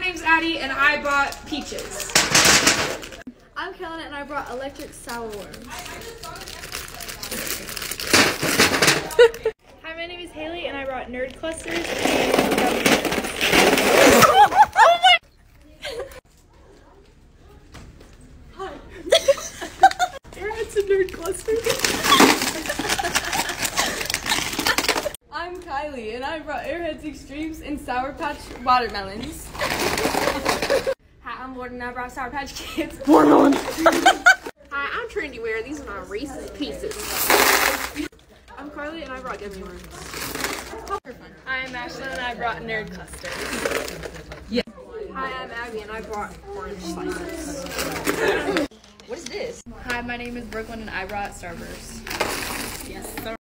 name's Addie, and I bought peaches. I'm Kellen, and I brought electric sour worms. Hi, my name is Haley, and I brought nerd clusters and Airheads and nerd clusters. I'm Kylie, and I brought Airheads Extremes and Sour Patch watermelons. Hi, I'm Lauren, and I brought Sour Patch Kids. Watermelon. Hi, I'm Trendy Wear. These are my Reese's Pieces. I'm Carly, and I brought gummy worms. I'm Ashlyn, and I brought nerd clusters. Hi, I'm Abby, and I brought orange slices. What is this? Hi, my name is Brooklyn, and I brought Starburst. Yes, sir.